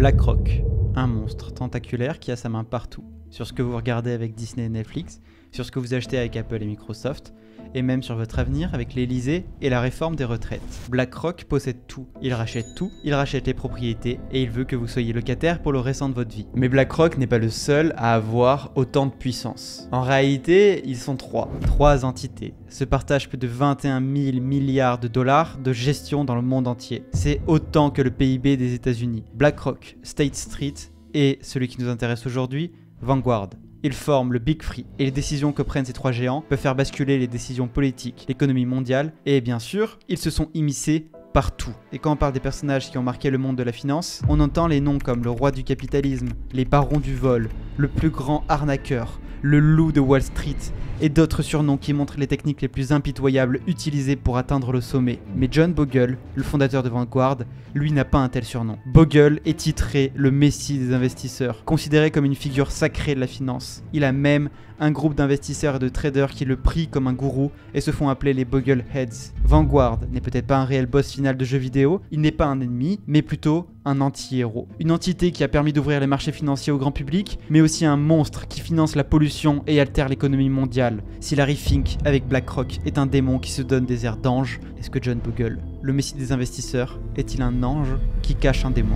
BlackRock, un monstre tentaculaire qui a sa main partout, sur ce que vous regardez avec Disney et Netflix, sur ce que vous achetez avec Apple et Microsoft, et même sur votre avenir avec l'Elysée et la réforme des retraites. BlackRock possède tout, il rachète les propriétés, et il veut que vous soyez locataire pour le restant de votre vie. Mais BlackRock n'est pas le seul à avoir autant de puissance. En réalité, ils sont trois entités, se partagent plus de 21 000 milliards de dollars de gestion dans le monde entier. C'est autant que le PIB des États-Unis. BlackRock, State Street et celui qui nous intéresse aujourd'hui, Vanguard. Ils forment le Big Three et les décisions que prennent ces trois géants peuvent faire basculer les décisions politiques, l'économie mondiale et bien sûr, ils se sont immiscés partout. Et quand on parle des personnages qui ont marqué le monde de la finance, on entend les noms comme le roi du capitalisme, les barons du vol, le plus grand arnaqueur, le loup de Wall Street et d'autres surnoms qui montrent les techniques les plus impitoyables utilisées pour atteindre le sommet. Mais John Bogle, le fondateur de Vanguard, lui n'a pas un tel surnom. Bogle est titré le messie des investisseurs, considéré comme une figure sacrée de la finance. Il a même un groupe d'investisseurs et de traders qui le prient comme un gourou et se font appeler les Bogleheads. Vanguard n'est peut-être pas un réel boss final de jeux vidéo, il n'est pas un ennemi, mais plutôt un anti-héros. Une entité qui a permis d'ouvrir les marchés financiers au grand public, mais aussi un monstre qui finance la pollution et altère l'économie mondiale. Si Larry Fink, avec BlackRock, est un démon qui se donne des airs d'ange, est-ce que John Bogle, le messie des investisseurs, est-il un ange qui cache un démon ?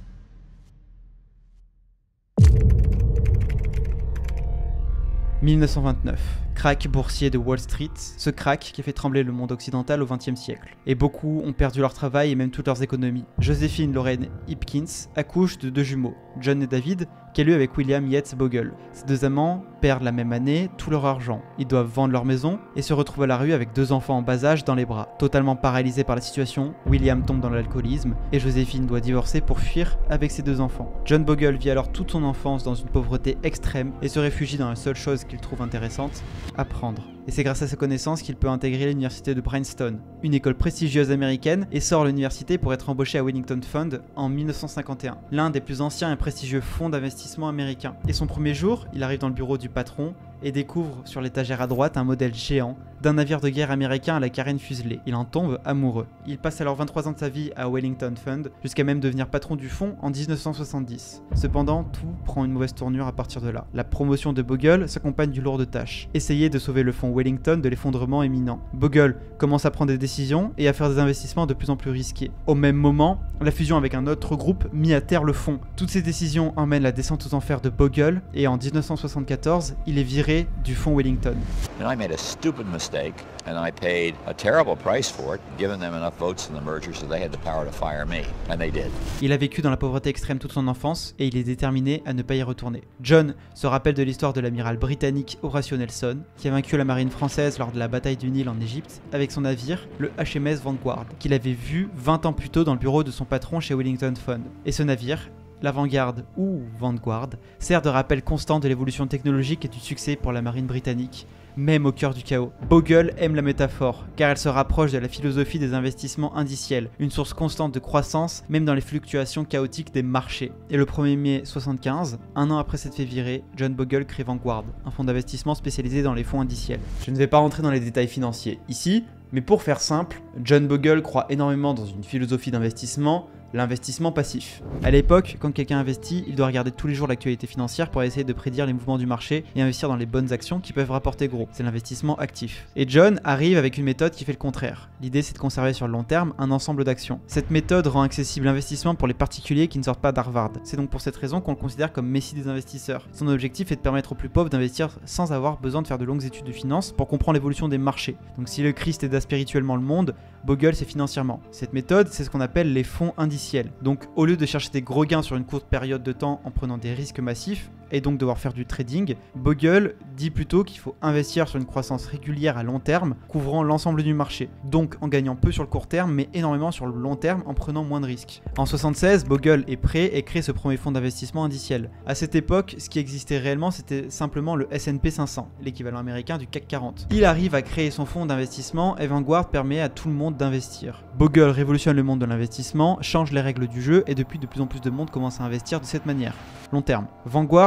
« 1929. Crack boursier de Wall Street, ce crack qui a fait trembler le monde occidental au XXe siècle. Et beaucoup ont perdu leur travail et même toutes leurs économies. Joséphine Lorraine Hipkins accouche de deux jumeaux, John et David, qu'elle eut avec William Yates Bogle. Ces deux amants perdent la même année tout leur argent. Ils doivent vendre leur maison et se retrouvent à la rue avec deux enfants en bas âge dans les bras. Totalement paralysé par la situation, William tombe dans l'alcoolisme et Joséphine doit divorcer pour fuir avec ses deux enfants. John Bogle vit alors toute son enfance dans une pauvreté extrême et se réfugie dans la seule chose qu'il trouve intéressante, apprendre. Et c'est grâce à ses connaissances qu'il peut intégrer l'université de Princeton, une école prestigieuse américaine, et sort de l'université pour être embauché à Wellington Fund en 1951, l'un des plus anciens et prestigieux fonds d'investissement américains. Et son premier jour, il arrive dans le bureau du patron et découvre sur l'étagère à droite un modèle géant d'un navire de guerre américain à la carène fuselée. Il en tombe amoureux. Il passe alors 23 ans de sa vie à Wellington Fund, jusqu'à même devenir patron du fonds en 1970. Cependant, tout prend une mauvaise tournure à partir de là. La promotion de Bogle s'accompagne d'une lourde tâche, essayer de sauver le fonds Wellington de l'effondrement imminent. Bogle commence à prendre des décisions et à faire des investissements de plus en plus risqués. Au même moment, la fusion avec un autre groupe mit à terre le fonds. Toutes ces décisions emmènent la descente aux enfers de Bogle et en 1974, il est viré du fonds Wellington. And I made a stupid mistake, and I paid a terrible price for it, given them enough votes in the merger so they had the power to fire me, and they did. Il a vécu dans la pauvreté extrême toute son enfance et il est déterminé à ne pas y retourner. John se rappelle de l'histoire de l'amiral britannique Horatio Nelson, qui a vaincu la marine française lors de la bataille du Nil en Égypte avec son navire, le HMS Vanguard, qu'il avait vu 20 ans plus tôt dans le bureau de son patron chez Wellington Fund. Et ce navire, l'Avant-Garde ou Vanguard, sert de rappel constant de l'évolution technologique et du succès pour la marine britannique, même au cœur du chaos. Bogle aime la métaphore, car elle se rapproche de la philosophie des investissements indiciels, une source constante de croissance, même dans les fluctuations chaotiques des marchés. Et le 1er mai 1975, un an après s'être fait virer, John Bogle crée Vanguard, un fonds d'investissement spécialisé dans les fonds indiciels. Je ne vais pas rentrer dans les détails financiers ici, mais pour faire simple, John Bogle croit énormément dans une philosophie d'investissement, l'investissement passif. À l'époque, quand quelqu'un investit, il doit regarder tous les jours l'actualité financière pour essayer de prédire les mouvements du marché et investir dans les bonnes actions qui peuvent rapporter gros. C'est l'investissement actif. Et John arrive avec une méthode qui fait le contraire. L'idée, c'est de conserver sur le long terme un ensemble d'actions. Cette méthode rend accessible l'investissement pour les particuliers qui ne sortent pas d'Harvard. C'est donc pour cette raison qu'on le considère comme messie des investisseurs. Son objectif est de permettre aux plus pauvres d'investir sans avoir besoin de faire de longues études de finance pour comprendre l'évolution des marchés. Donc si le Christ aida spirituellement le monde, Bogle c'est financièrement. Cette méthode, c'est ce qu'on appelle les fonds indiciels. Donc au lieu de chercher des gros gains sur une courte période de temps en prenant des risques massifs, et donc devoir faire du trading, Bogle dit plutôt qu'il faut investir sur une croissance régulière à long terme, couvrant l'ensemble du marché. Donc en gagnant peu sur le court terme, mais énormément sur le long terme en prenant moins de risques. En 1976, Bogle est prêt et crée ce premier fonds d'investissement indiciel. À cette époque, ce qui existait réellement, c'était simplement le S&P 500, l'équivalent américain du CAC 40. Il arrive à créer son fonds d'investissement et Vanguard permet à tout le monde d'investir. Bogle révolutionne le monde de l'investissement, change les règles du jeu et depuis de plus en plus de monde commence à investir de cette manière. Long terme. Vanguard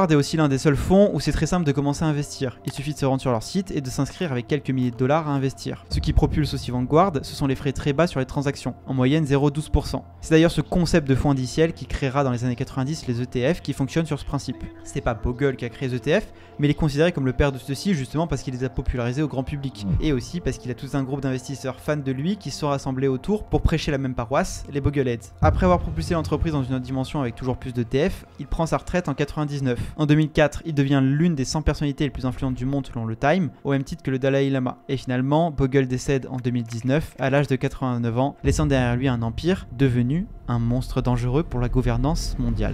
est aussi l'un des seuls fonds où c'est très simple de commencer à investir. Il suffit de se rendre sur leur site et de s'inscrire avec quelques milliers de dollars à investir. Ce qui propulse aussi Vanguard, ce sont les frais très bas sur les transactions, en moyenne 0,12%. C'est d'ailleurs ce concept de fonds indiciel qui créera dans les années 90 les ETF qui fonctionnent sur ce principe. C'était pas Bogle qui a créé les ETF, mais il est considéré comme le père de ceux-ci justement parce qu'il les a popularisés au grand public, et aussi parce qu'il a tout un groupe d'investisseurs fans de lui qui se sont rassemblés autour pour prêcher la même paroisse, les Bogleheads. Après avoir propulsé l'entreprise dans une autre dimension avec toujours plus d'ETF, il prend sa retraite en 99. En 2004, il devient l'une des 100 personnalités les plus influentes du monde selon le Time, au même titre que le Dalai Lama. Et finalement, Bogle décède en 2019 à l'âge de 89 ans, laissant derrière lui un empire devenu un monstre dangereux pour la gouvernance mondiale.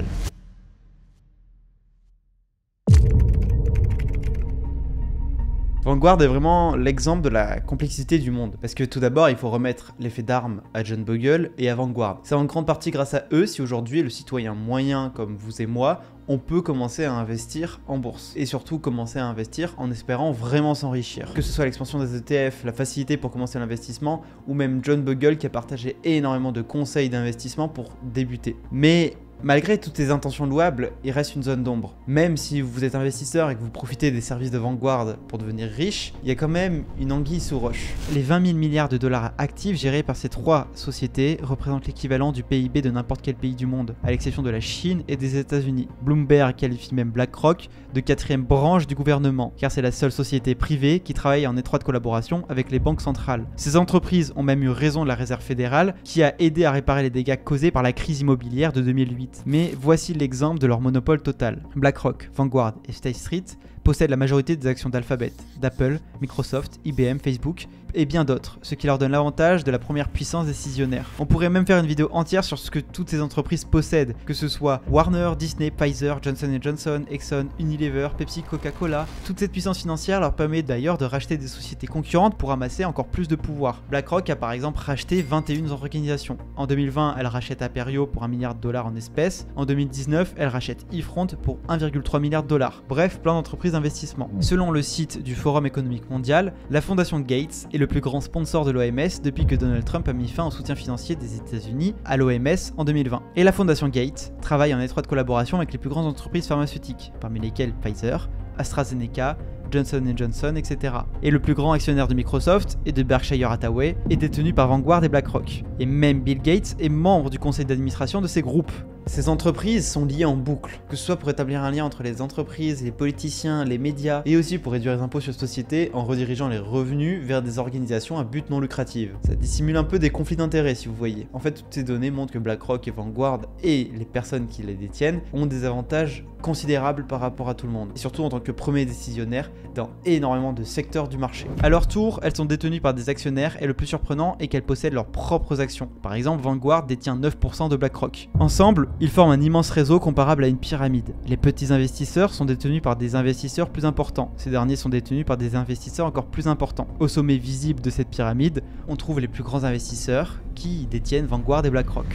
Vanguard est vraiment l'exemple de la complexité du monde. Parce que tout d'abord, il faut remettre l'effet d'armes à John Bogle et à Vanguard. C'est en grande partie grâce à eux si aujourd'hui le citoyen moyen comme vous et moi, on peut commencer à investir en bourse. Et surtout commencer à investir en espérant vraiment s'enrichir. Que ce soit l'expansion des ETF, la facilité pour commencer l'investissement, ou même John Bogle qui a partagé énormément de conseils d'investissement pour débuter. Mais malgré toutes ces intentions louables, il reste une zone d'ombre. Même si vous êtes investisseur et que vous profitez des services de Vanguard pour devenir riche, il y a quand même une anguille sous roche. Les 20 000 milliards de dollars actifs gérés par ces trois sociétés représentent l'équivalent du PIB de n'importe quel pays du monde, à l'exception de la Chine et des États-Unis. Bloomberg qualifie même BlackRock de 4e branche du gouvernement, car c'est la seule société privée qui travaille en étroite collaboration avec les banques centrales. Ces entreprises ont même eu raison de la Réserve fédérale, qui a aidé à réparer les dégâts causés par la crise immobilière de 2008. Mais voici l'exemple de leur monopole total. BlackRock, Vanguard et State Street possèdent la majorité des actions d'Alphabet, d'Apple, Microsoft, IBM, Facebook et bien d'autres, ce qui leur donne l'avantage de la première puissance décisionnaire. On pourrait même faire une vidéo entière sur ce que toutes ces entreprises possèdent, que ce soit Warner, Disney, Pfizer, Johnson & Johnson, Exxon, Unilever, Pepsi, Coca-Cola. Toute cette puissance financière leur permet d'ailleurs de racheter des sociétés concurrentes pour amasser encore plus de pouvoir. BlackRock a par exemple racheté 21 organisations. En 2020, elle rachète Aperio pour $1 milliard en espèces. En 2019, elle rachète eFront pour 1,3 milliard $. Bref, plein d'entreprises d'investissement. Selon le site du Forum économique mondial, la fondation Gates est le plus grand sponsor de l'OMS depuis que Donald Trump a mis fin au soutien financier des États-Unis à l'OMS en 2020. Et la fondation Gates travaille en étroite collaboration avec les plus grandes entreprises pharmaceutiques, parmi lesquelles Pfizer, AstraZeneca, Johnson & Johnson, etc. Et le plus grand actionnaire de Microsoft et de Berkshire Hathaway est détenu par Vanguard et BlackRock. Et même Bill Gates est membre du conseil d'administration de ces groupes. Ces entreprises sont liées en boucle, que ce soit pour établir un lien entre les entreprises, les politiciens, les médias, et aussi pour réduire les impôts sur société en redirigeant les revenus vers des organisations à but non lucratif. Ça dissimule un peu des conflits d'intérêts si vous voyez. En fait, toutes ces données montrent que BlackRock et Vanguard et les personnes qui les détiennent ont des avantages considérables par rapport à tout le monde, et surtout en tant que premier décisionnaire dans énormément de secteurs du marché. À leur tour, elles sont détenues par des actionnaires et le plus surprenant est qu'elles possèdent leurs propres actions. Par exemple, Vanguard détient 9% de BlackRock. Ensemble, ils forment un immense réseau comparable à une pyramide. Les petits investisseurs sont détenus par des investisseurs plus importants. Ces derniers sont détenus par des investisseurs encore plus importants. Au sommet visible de cette pyramide, on trouve les plus grands investisseurs qui détiennent Vanguard et BlackRock.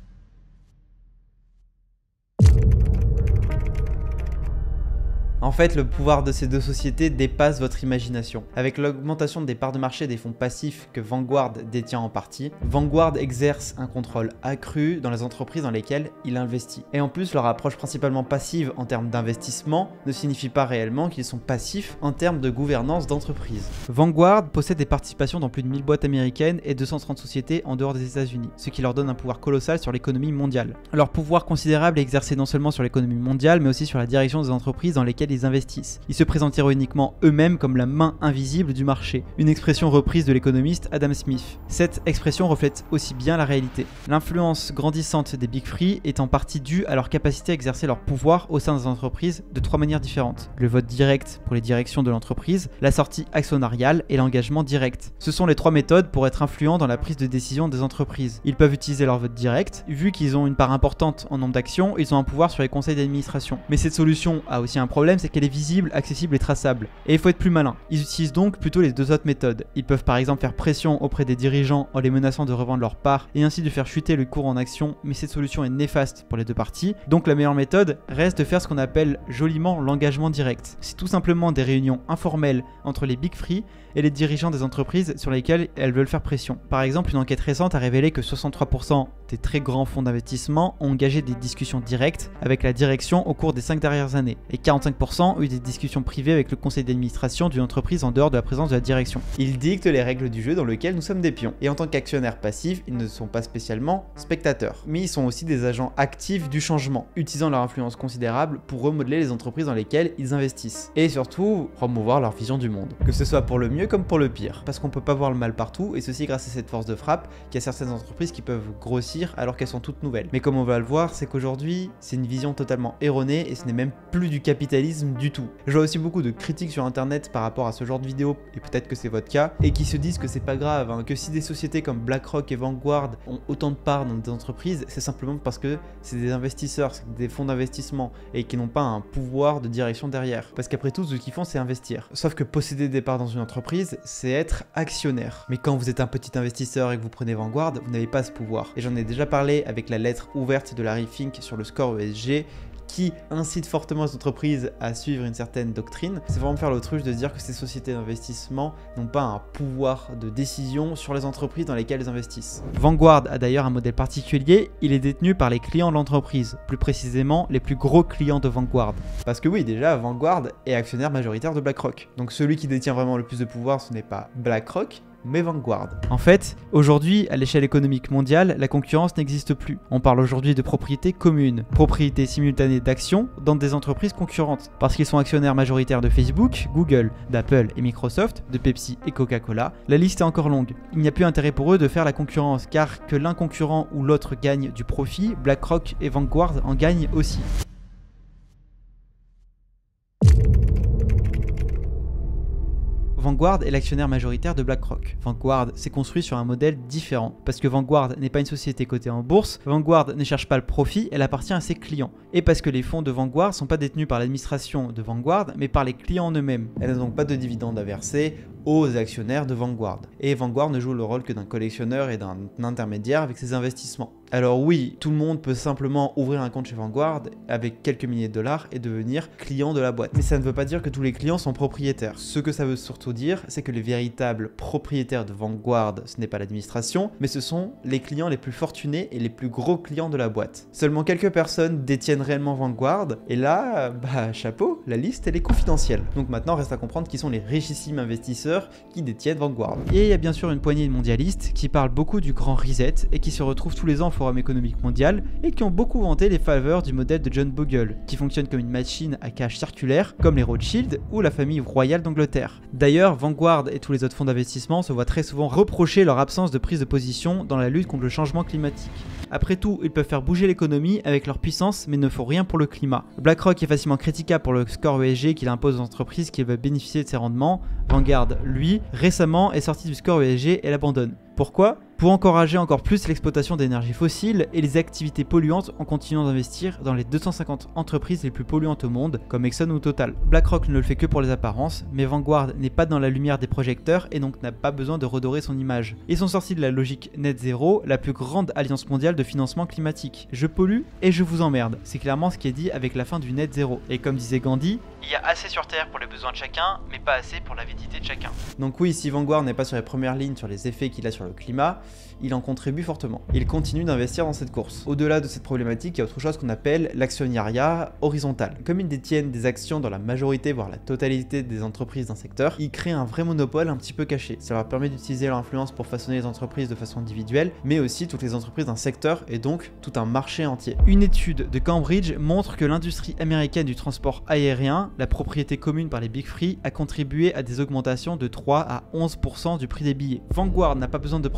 En fait, le pouvoir de ces deux sociétés dépasse votre imagination. Avec l'augmentation des parts de marché des fonds passifs que Vanguard détient en partie, Vanguard exerce un contrôle accru dans les entreprises dans lesquelles il investit. Et en plus, leur approche principalement passive en termes d'investissement ne signifie pas réellement qu'ils sont passifs en termes de gouvernance d'entreprise. Vanguard possède des participations dans plus de 1000 boîtes américaines et 230 sociétés en dehors des États-Unis, ce qui leur donne un pouvoir colossal sur l'économie mondiale. Leur pouvoir considérable est exercé non seulement sur l'économie mondiale, mais aussi sur la direction des entreprises dans lesquelles ils investissent. Ils se présentent ironiquement eux-mêmes comme la main invisible du marché, une expression reprise de l'économiste Adam Smith. Cette expression reflète aussi bien la réalité. L'influence grandissante des Big Three est en partie due à leur capacité à exercer leur pouvoir au sein des entreprises de trois manières différentes. Le vote direct pour les directions de l'entreprise, la sortie actionnariale et l'engagement direct. Ce sont les trois méthodes pour être influents dans la prise de décision des entreprises. Ils peuvent utiliser leur vote direct, vu qu'ils ont une part importante en nombre d'actions, ils ont un pouvoir sur les conseils d'administration. Mais cette solution a aussi un problème, c'est qu'elle est visible, accessible et traçable. Et il faut être plus malin. Ils utilisent donc plutôt les deux autres méthodes. Ils peuvent par exemple faire pression auprès des dirigeants en les menaçant de revendre leurs parts et ainsi de faire chuter le cours en action, mais cette solution est néfaste pour les deux parties. Donc la meilleure méthode reste de faire ce qu'on appelle joliment l'engagement direct. C'est tout simplement des réunions informelles entre les Big Three et les dirigeants des entreprises sur lesquelles elles veulent faire pression. Par exemple, une enquête récente a révélé que 63% des très grands fonds d'investissement ont engagé des discussions directes avec la direction au cours des 5 dernières années, et 45% ont eu des discussions privées avec le conseil d'administration d'une entreprise en dehors de la présence de la direction. Ils dictent les règles du jeu dans lequel nous sommes des pions, et en tant qu'actionnaires passifs, ils ne sont pas spécialement spectateurs, mais ils sont aussi des agents actifs du changement, utilisant leur influence considérable pour remodeler les entreprises dans lesquelles ils investissent, et surtout promouvoir leur vision du monde, que ce soit pour le mieux comme pour le pire, parce qu'on peut pas voir le mal partout, et ceci grâce à cette force de frappe qu'il y a certaines entreprises qui peuvent grossir alors qu'elles sont toutes nouvelles. Mais comme on va le voir, c'est qu'aujourd'hui, c'est une vision totalement erronée et ce n'est même plus du capitalisme du tout. Je vois aussi beaucoup de critiques sur internet par rapport à ce genre de vidéo, et peut-être que c'est votre cas, et qui se disent que c'est pas grave, hein, que si des sociétés comme BlackRock et Vanguard ont autant de parts dans des entreprises, c'est simplement parce que c'est des investisseurs, c'est des fonds d'investissement, et qui n'ont pas un pouvoir de direction derrière. Parce qu'après tout, ce qu'ils font, c'est investir. Sauf que posséder des parts dans une entreprise, c'est être actionnaire. Mais quand vous êtes un petit investisseur et que vous prenez Vanguard, vous n'avez pas ce pouvoir. Et j'en ai déjà parlé avec la lettre ouverte de Larry Fink sur le score ESG, qui incite fortement les entreprises à suivre une certaine doctrine. C'est vraiment faire l'autruche de se dire que ces sociétés d'investissement n'ont pas un pouvoir de décision sur les entreprises dans lesquelles elles investissent. Vanguard a d'ailleurs un modèle particulier, il est détenu par les clients de l'entreprise, plus précisément les plus gros clients de Vanguard. Parce que oui, déjà, Vanguard est actionnaire majoritaire de BlackRock. Donc celui qui détient vraiment le plus de pouvoir, ce n'est pas BlackRock, mais Vanguard. En fait, aujourd'hui, à l'échelle économique mondiale, la concurrence n'existe plus. On parle aujourd'hui de propriété commune, propriété simultanée d'actions dans des entreprises concurrentes, parce qu'ils sont actionnaires majoritaires de Facebook, Google, d'Apple et Microsoft, de Pepsi et Coca-Cola. La liste est encore longue. Il n'y a plus intérêt pour eux de faire la concurrence, car que l'un concurrent ou l'autre gagne du profit, BlackRock et Vanguard en gagnent aussi. Vanguard est l'actionnaire majoritaire de BlackRock. Vanguard s'est construit sur un modèle différent, parce que Vanguard n'est pas une société cotée en bourse, Vanguard ne cherche pas le profit, elle appartient à ses clients. Et parce que les fonds de Vanguard ne sont pas détenus par l'administration de Vanguard, mais par les clients en eux-mêmes. Elle n'a donc pas de dividendes à verser aux actionnaires de Vanguard. Et Vanguard ne joue le rôle que d'un collectionneur et d'un intermédiaire avec ses investissements. Alors oui, tout le monde peut simplement ouvrir un compte chez Vanguard avec quelques milliers de dollars et devenir client de la boîte. Mais ça ne veut pas dire que tous les clients sont propriétaires. Ce que ça veut surtout dire, c'est que les véritables propriétaires de Vanguard, ce n'est pas l'administration, mais ce sont les clients les plus fortunés et les plus gros clients de la boîte. Seulement quelques personnes détiennent réellement Vanguard, et là, chapeau, la liste elle est confidentielle. Donc maintenant, reste à comprendre qui sont les richissimes investisseurs qui détiennent Vanguard. Et il y a bien sûr une poignée de mondialistes qui parlent beaucoup du grand reset et qui se retrouvent tous les ans au Forum économique mondial et qui ont beaucoup vanté les faveurs du modèle de John Bogle, qui fonctionne comme une machine à cash circulaire comme les Rothschild ou la famille royale d'Angleterre. D'ailleurs, Vanguard et tous les autres fonds d'investissement se voient très souvent reprocher leur absence de prise de position dans la lutte contre le changement climatique. Après tout, ils peuvent faire bouger l'économie avec leur puissance, mais ne font rien pour le climat. BlackRock est facilement critiquable pour le score ESG qu'il impose aux entreprises qui veulent bénéficier de ses rendements. Vanguard, lui, récemment est sorti du score ESG et l'abandonne. Pourquoi ? Pour encourager encore plus l'exploitation d'énergies fossiles et les activités polluantes en continuant d'investir dans les 250 entreprises les plus polluantes au monde, comme Exxon ou Total. BlackRock ne le fait que pour les apparences, mais Vanguard n'est pas dans la lumière des projecteurs et donc n'a pas besoin de redorer son image. Ils sont sortis de la logique net zéro, la plus grande alliance mondiale de financement climatique. Je pollue et je vous emmerde. C'est clairement ce qui est dit avec la fin du net zéro. Et comme disait Gandhi, il y a assez sur Terre pour les besoins de chacun, mais pas assez pour l'avidité de chacun. Donc oui, si Vanguard n'est pas sur les premières lignes sur les effets qu'il a sur le climat, il en contribue fortement. Il continue d'investir dans cette course. Au-delà de cette problématique, il y a autre chose qu'on appelle l'actionnariat horizontal. Comme ils détiennent des actions dans la majorité, voire la totalité des entreprises d'un secteur, ils créent un vrai monopole un petit peu caché. Ça leur permet d'utiliser leur influence pour façonner les entreprises de façon individuelle, mais aussi toutes les entreprises d'un secteur et donc tout un marché entier. Une étude de Cambridge montre que l'industrie américaine du transport aérien, la propriété commune par les Big Three, a contribué à des augmentations de 3 à 11% du prix des billets. Vanguard n'a pas besoin de prendre position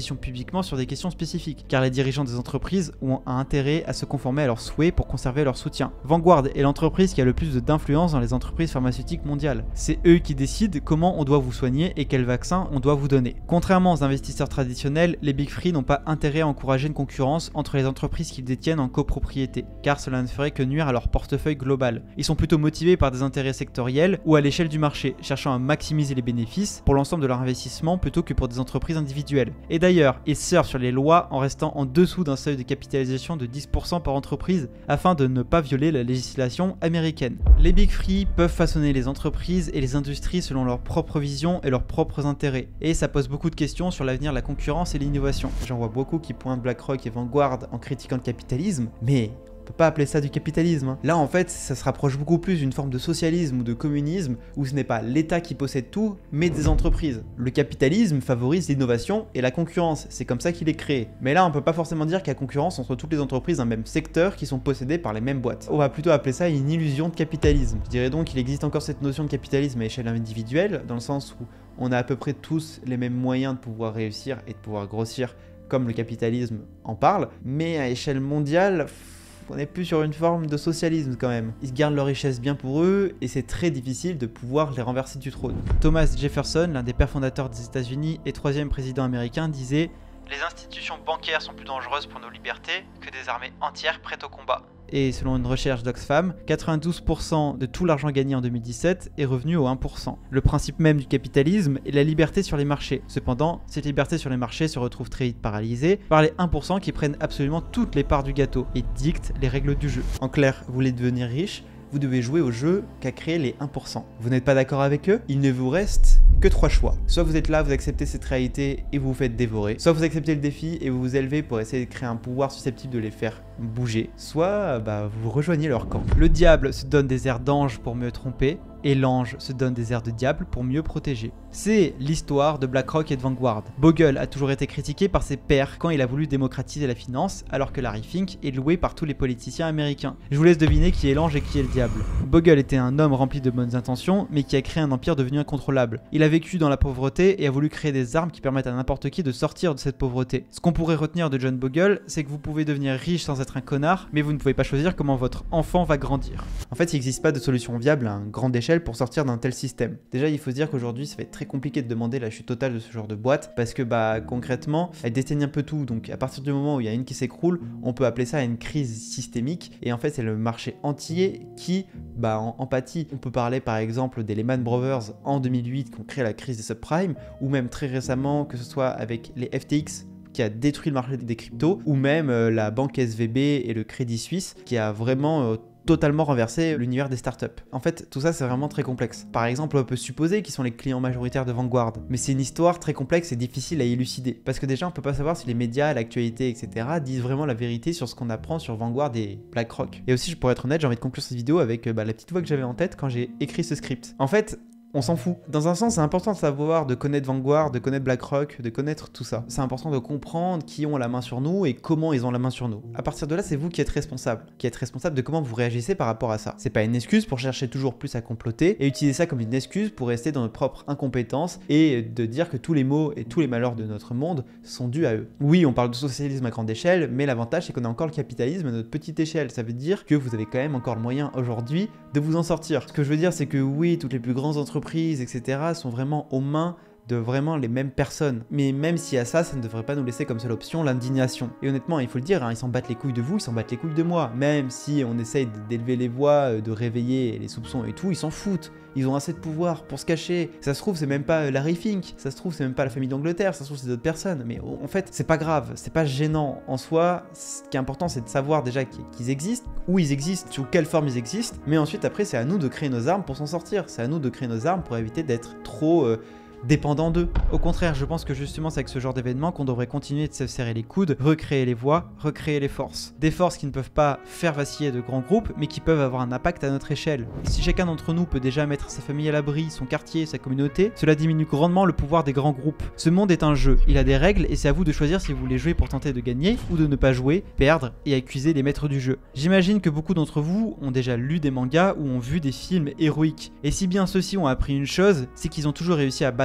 position publiquement sur des questions spécifiques, car les dirigeants des entreprises ont un intérêt à se conformer à leurs souhaits pour conserver leur soutien. Vanguard est l'entreprise qui a le plus d'influence dans les entreprises pharmaceutiques mondiales. C'est eux qui décident comment on doit vous soigner et quel vaccin on doit vous donner. Contrairement aux investisseurs traditionnels, les Big Three n'ont pas intérêt à encourager une concurrence entre les entreprises qu'ils détiennent en copropriété, car cela ne ferait que nuire à leur portefeuille global. Ils sont plutôt motivés par des intérêts sectoriels ou à l'échelle du marché, cherchant à maximiser les bénéfices pour l'ensemble de leur investissement plutôt que pour des entreprises individuelles. Et d'ailleurs, ils surfent sur les lois en restant en dessous d'un seuil de capitalisation de 10% par entreprise afin de ne pas violer la législation américaine. Les Big Three peuvent façonner les entreprises et les industries selon leur propre vision et leurs propres intérêts. Et ça pose beaucoup de questions sur l'avenir de la concurrence et l'innovation. J'en vois beaucoup qui pointent BlackRock et Vanguard en critiquant le capitalisme, mais on peut pas appeler ça du capitalisme. Là en fait ça se rapproche beaucoup plus d'une forme de socialisme ou de communisme où ce n'est pas l'État qui possède tout mais des entreprises. Le capitalisme favorise l'innovation et la concurrence, c'est comme ça qu'il est créé. Mais là on peut pas forcément dire qu'il y a concurrence entre toutes les entreprises d'un même secteur qui sont possédées par les mêmes boîtes. On va plutôt appeler ça une illusion de capitalisme. Je dirais donc qu'il existe encore cette notion de capitalisme à échelle individuelle dans le sens où on a à peu près tous les mêmes moyens de pouvoir réussir et de pouvoir grossir comme le capitalisme en parle, mais à échelle mondiale on n'est plus sur une forme de socialisme quand même. Ils gardent leur richesse bien pour eux et c'est très difficile de pouvoir les renverser du trône. Thomas Jefferson, l'un des pères fondateurs des États-Unis et 3e président américain, disait « Les institutions bancaires sont plus dangereuses pour nos libertés que des armées entières prêtes au combat ». Et selon une recherche d'Oxfam, 92% de tout l'argent gagné en 2017 est revenu au 1%. Le principe même du capitalisme est la liberté sur les marchés. Cependant, cette liberté sur les marchés se retrouve très vite paralysée par les 1% qui prennent absolument toutes les parts du gâteau et dictent les règles du jeu. En clair, vous voulez devenir riche, vous devez jouer au jeu qu'a créé les 1%. Vous n'êtes pas d'accord avec eux? Il ne vous reste que 3 choix. Soit vous êtes là, vous acceptez cette réalité et vous vous faites dévorer. Soit vous acceptez le défi et vous vous élevez pour essayer de créer un pouvoir susceptible de les faire bouger. Soit vous rejoignez leur camp. Le diable se donne des airs d'ange pour mieux tromper et l'ange se donne des airs de diable pour mieux protéger. C'est l'histoire de BlackRock et de Vanguard. Bogle a toujours été critiqué par ses pairs quand il a voulu démocratiser la finance, alors que Larry Fink est loué par tous les politiciens américains. Je vous laisse deviner qui est l'ange et qui est le diable. Bogle était un homme rempli de bonnes intentions, mais qui a créé un empire devenu incontrôlable. Il a vécu dans la pauvreté et a voulu créer des armes qui permettent à n'importe qui de sortir de cette pauvreté. Ce qu'on pourrait retenir de John Bogle, c'est que vous pouvez devenir riche sans être un connard, mais vous ne pouvez pas choisir comment votre enfant va grandir. En fait, il n'existe pas de solution viable à une grande échelle pour sortir d'un tel système. Déjà, il faut se dire qu'aujourd'hui, ça va être très compliqué de demander la chute totale de ce genre de boîte parce que concrètement, elle déteigne un peu tout. Donc à partir du moment où il y a une qui s'écroule, on peut appeler ça une crise systémique et en fait, c'est le marché entier qui en pâtit. On peut parler par exemple des Lehman Brothers en 2008 qui ont créé la crise des subprimes ou même très récemment que ce soit avec les FTX qui a détruit le marché des cryptos ou même la banque SVB et le Crédit Suisse qui a vraiment totalement renversé l'univers des startups. En fait, tout ça c'est vraiment très complexe. Par exemple, on peut supposer qu'ils sont les clients majoritaires de Vanguard, mais c'est une histoire très complexe et difficile à élucider. Parce que déjà, on peut pas savoir si les médias, l'actualité, etc. disent vraiment la vérité sur ce qu'on apprend sur Vanguard et BlackRock. Et aussi, je pourrais être honnête, j'ai envie de conclure cette vidéo avec la petite voix que j'avais en tête quand j'ai écrit ce script. En fait, on s'en fout. Dans un sens, c'est important de savoir, de connaître Vanguard, de connaître BlackRock, de connaître tout ça. C'est important de comprendre qui ont la main sur nous et comment ils ont la main sur nous. À partir de là, c'est vous qui êtes responsable de comment vous réagissez par rapport à ça. C'est pas une excuse pour chercher toujours plus à comploter et utiliser ça comme une excuse pour rester dans notre propre incompétence et de dire que tous les maux et tous les malheurs de notre monde sont dus à eux. Oui, on parle de socialisme à grande échelle, mais l'avantage c'est qu'on a encore le capitalisme à notre petite échelle. Ça veut dire que vous avez quand même encore le moyen aujourd'hui de vous en sortir. Ce que je veux dire, c'est que oui, toutes les plus grandes entreprises, etc. sont vraiment aux mains de vraiment les mêmes personnes. Mais même si à ça ne devrait pas nous laisser comme seule option l'indignation. Et honnêtement, il faut le dire, ils s'en battent les couilles de vous, ils s'en battent les couilles de moi. Même si on essaye d'élever les voix, de réveiller les soupçons et tout, ils s'en foutent. Ils ont assez de pouvoir pour se cacher. Ça se trouve, c'est même pas Larry Fink. Ça se trouve, c'est même pas la famille d'Angleterre. Ça se trouve, c'est d'autres personnes. Mais en fait, c'est pas grave. C'est pas gênant en soi. Ce qui est important, c'est de savoir déjà qu'ils existent, où ils existent, sous quelle forme ils existent. Mais ensuite, après, c'est à nous de créer nos armes pour s'en sortir. C'est à nous de créer nos armes pour éviter d'être trop dépendant d'eux. Au contraire, je pense que justement c'est avec ce genre d'événement qu'on devrait continuer de se serrer les coudes, recréer les voix, recréer les forces. Des forces qui ne peuvent pas faire vaciller de grands groupes, mais qui peuvent avoir un impact à notre échelle. Et si chacun d'entre nous peut déjà mettre sa famille à l'abri, son quartier, sa communauté, cela diminue grandement le pouvoir des grands groupes. Ce monde est un jeu, il a des règles et c'est à vous de choisir si vous voulez jouer pour tenter de gagner ou de ne pas jouer, perdre et accuser les maîtres du jeu. J'imagine que beaucoup d'entre vous ont déjà lu des mangas ou ont vu des films héroïques. Et si bien ceux-ci ont appris une chose, c'est qu'ils ont toujours réussi à battre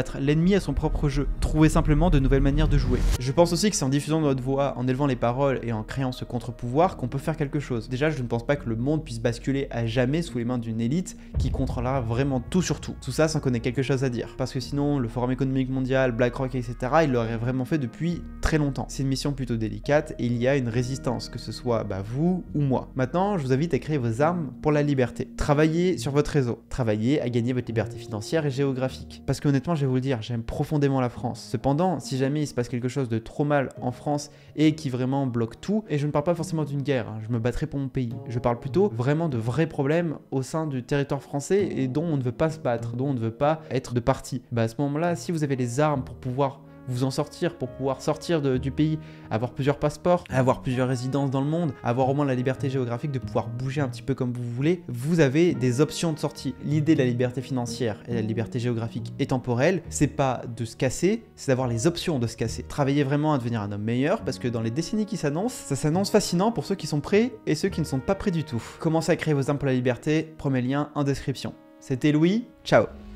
battre l'ennemi à son propre jeu, trouver simplement de nouvelles manières de jouer. Je pense aussi que c'est en diffusant notre voix, en élevant les paroles et en créant ce contre-pouvoir qu'on peut faire quelque chose. Déjà, je ne pense pas que le monde puisse basculer à jamais sous les mains d'une élite qui contrôlera vraiment tout sur tout. Tout ça sans qu'on ait quelque chose à dire. Parce que sinon, le Forum économique mondial, BlackRock, etc., il l'aurait vraiment fait depuis très longtemps. C'est une mission plutôt délicate et il y a une résistance, que ce soit vous ou moi. Maintenant, je vous invite à créer vos armes pour la liberté. Travaillez sur votre réseau. Travaillez à gagner votre liberté financière et géographique. Parce que honnêtement, je vais vous le dire, j'aime profondément la France. Cependant, si jamais il se passe quelque chose de trop mal en France et qui vraiment bloque tout, et je ne parle pas forcément d'une guerre, je me battrai pour mon pays. Je parle plutôt vraiment de vrais problèmes au sein du territoire français et dont on ne veut pas se battre, dont on ne veut pas être de parti. À ce moment-là, si vous avez les armes pour pouvoir vous en sortir, pour pouvoir sortir du pays, avoir plusieurs passeports, avoir plusieurs résidences dans le monde, avoir au moins la liberté géographique de pouvoir bouger un petit peu comme vous voulez, vous avez des options de sortie. L'idée de la liberté financière et la liberté géographique et temporelle, c'est pas de se casser, c'est d'avoir les options de se casser. Travaillez vraiment à devenir un homme meilleur parce que dans les décennies qui s'annoncent, ça s'annonce fascinant pour ceux qui sont prêts et ceux qui ne sont pas prêts du tout. Commencez à créer vos armes pour la liberté, premier lien en description. C'était Louis, ciao.